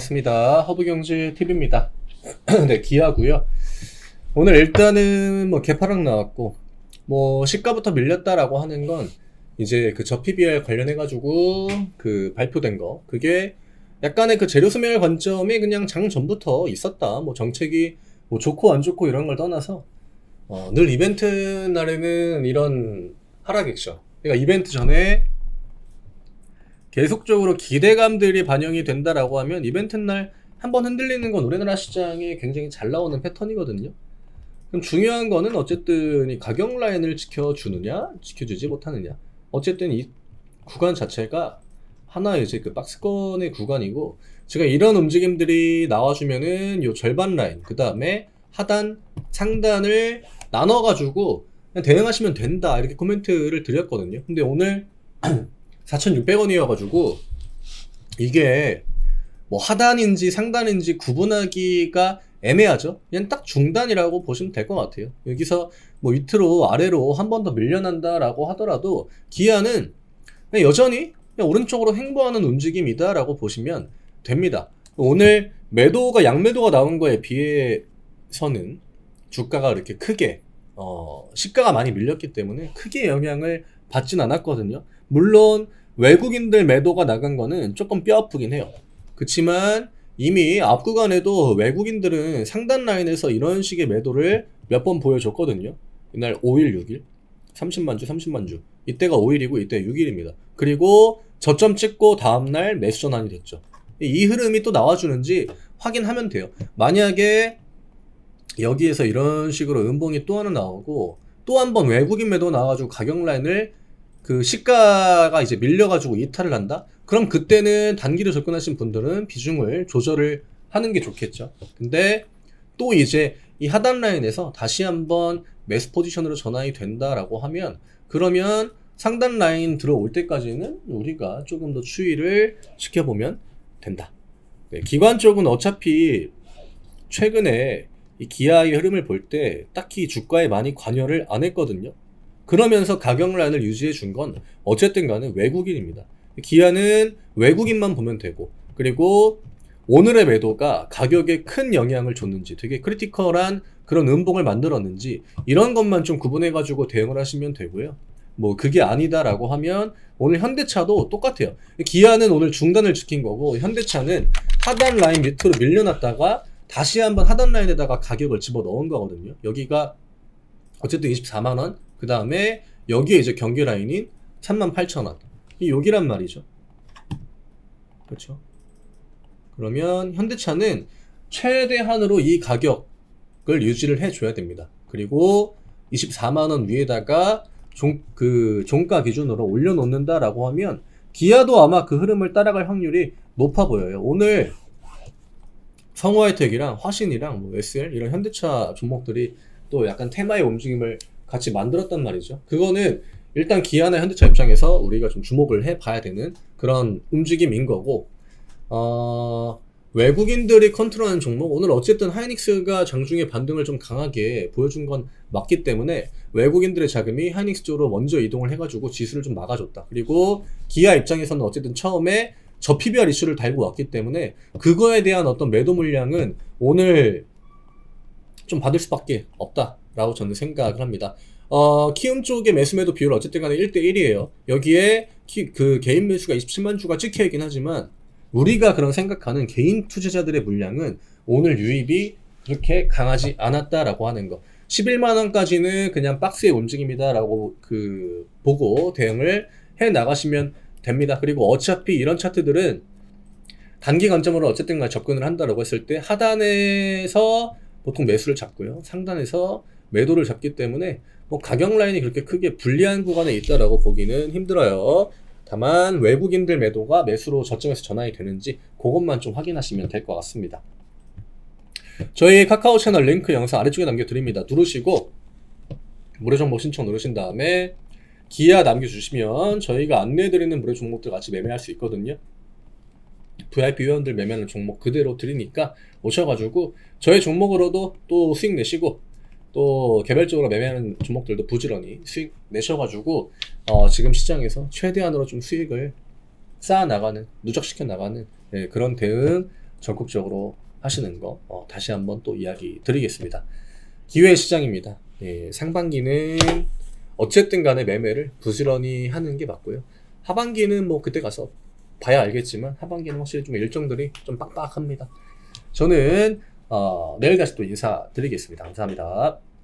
반갑습니다. 허브경제TV입니다. 네, 기아고요. 오늘 일단은 뭐 개파락 나왔고, 뭐 시가부터 밀렸다라고 하는 건 이제 그 저 PBR 관련해가지고 그 발표된 거, 그게 약간의 그 재료 소멸 관점이 그냥 장 전부터 있었다. 뭐 정책이 뭐 좋고 안 좋고 이런 걸 떠나서 늘 이벤트 날에는 이런 하락액션. 그러니까 이벤트 전에 계속적으로 기대감들이 반영이 된다라고 하면 이벤트 날 한번 흔들리는 건 우리나라 시장에 굉장히 잘 나오는 패턴이거든요. 그럼 중요한 거는 어쨌든 이 가격 라인을 지켜주느냐, 지켜주지 못하느냐. 어쨌든 이 구간 자체가 하나의 이제 그 박스권의 구간이고, 제가 이런 움직임들이 나와주면은 요 절반 라인, 그 다음에 하단, 상단을 나눠가지고 그냥 대응하시면 된다. 이렇게 코멘트를 드렸거든요. 근데 오늘 4,600원이어가지고 이게 뭐 하단인지 상단인지 구분하기가 애매하죠. 그냥 딱 중단이라고 보시면 될 것 같아요. 여기서 뭐 밑으로 아래로 한 번 더 밀려난다 라고 하더라도 기아는 그냥 여전히 그냥 오른쪽으로 횡보하는 움직임이다 라고 보시면 됩니다. 오늘 매도가 양매도가 나온 거에 비해서는 주가가 이렇게 크게 시가가 많이 밀렸기 때문에 크게 영향을 받진 않았거든요. 물론 외국인들 매도가 나간 거는 조금 뼈 아프긴 해요. 그치만 이미 앞 구간에도 외국인들은 상단 라인에서 이런 식의 매도를 몇 번 보여줬거든요. 이날 5일, 6일 30만 주, 30만 주. 이때가 5일이고 이때 6일입니다. 그리고 저점 찍고 다음날 매수 전환이 됐죠. 이 흐름이 또 나와주는지 확인하면 돼요. 만약에 여기에서 이런 식으로 음봉이 또 하나 나오고 또 한 번 외국인 매도 나와가지고 가격 라인을 그 시가가 이제 밀려가지고 이탈을 한다? 그럼 그때는 단기로 접근하신 분들은 비중을 조절을 하는 게 좋겠죠. 근데 또 이제 이 하단 라인에서 다시 한번 매수 포지션으로 전환이 된다라고 하면, 그러면 상단 라인 들어올 때까지는 우리가 조금 더 추이를 지켜보면 된다. 네, 기관 쪽은 어차피 최근에 이 기아의 흐름을 볼 때 딱히 주가에 많이 관여를 안 했거든요. 그러면서 가격 라인을 유지해 준 건 어쨌든 간에 외국인입니다. 기아는 외국인만 보면 되고, 그리고 오늘의 매도가 가격에 큰 영향을 줬는지, 되게 크리티컬한 그런 음봉을 만들었는지, 이런 것만 좀 구분해 가지고 대응을 하시면 되고요. 뭐 그게 아니다라고 하면 오늘 현대차도 똑같아요. 기아는 오늘 중단을 지킨 거고, 현대차는 하단 라인 밑으로 밀려났다가 다시 한번 하단 라인에다가 가격을 집어 넣은 거거든요. 여기가 어쨌든 24만원, 그 다음에 여기에 이제 경계 라인인 38,000원, 이 여기란 말이죠. 그렇죠? 그러면 현대차는 최대한으로 이 가격을 유지를 해줘야 됩니다. 그리고 24만원 위에다가 종가 기준으로 올려놓는다라고 하면 기아도 아마 그 흐름을 따라갈 확률이 높아 보여요. 오늘 성우하이텍이랑 화신이랑 뭐 SL 이런 현대차 종목들이 또 약간 테마의 움직임을 같이 만들었단 말이죠. 그거는 일단 기아나 현대차 입장에서 우리가 좀 주목을 해봐야 되는 그런 움직임인 거고, 외국인들이 컨트롤하는 종목, 오늘 어쨌든 하이닉스가 장중에 반등을 좀 강하게 보여준 건 맞기 때문에 외국인들의 자금이 하이닉스 쪽으로 먼저 이동을 해가지고 지수를 좀 막아줬다. 그리고 기아 입장에서는 어쨌든 처음에 저 PBR 이슈를 달고 왔기 때문에 그거에 대한 어떤 매도 물량은 오늘 좀 받을 수밖에 없다라고 저는 생각을 합니다. 키움 쪽의 매수 매도 비율 어쨌든 간에 1대1이에요. 여기에 그 개인 매수가 27만 주가 찍혀있긴 하지만 우리가 그런 생각하는 개인 투자자들의 물량은 오늘 유입이 그렇게 강하지 않았다라고 하는 거. 11만원까지는 그냥 박스의 움직임이다라고 보고 대응을 해 나가시면 됩니다. 그리고 어차피 이런 차트들은 단기 관점으로 어쨌든 간에 접근을 한다라고 했을 때 하단에서 보통 매수를 잡고요, 상단에서 매도를 잡기 때문에 뭐 가격 라인이 그렇게 크게 불리한 구간에 있다라고 보기는 힘들어요. 다만 외국인들 매도가 매수로 저점에서 전환이 되는지 그것만 좀 확인하시면 될 것 같습니다. 저희 카카오 채널 링크 영상 아래쪽에 남겨드립니다. 누르시고 무료 정보 신청 누르신 다음에 기아 남겨주시면 저희가 안내해드리는 무료 종목들 같이 매매할 수 있거든요. VIP 회원들 매매하는 종목 그대로 드리니까 오셔가지고 저희 종목으로도 또 수익 내시고, 또 개별적으로 매매하는 종목들도 부지런히 수익 내셔가지고 지금 시장에서 최대한으로 좀 수익을 쌓아 나가는, 누적시켜 나가는 그런 대응 적극적으로 하시는 거 다시 한번 또 이야기 드리겠습니다. 기회 시장입니다. 예, 상반기는 어쨌든 간에 매매를 부지런히 하는 게 맞고요. 하반기는 뭐 그때 가서 봐야 알겠지만 하반기는 확실히 좀 일정들이 좀 빡빡합니다. 저는 내일 다시 또 인사드리겠습니다. 감사합니다.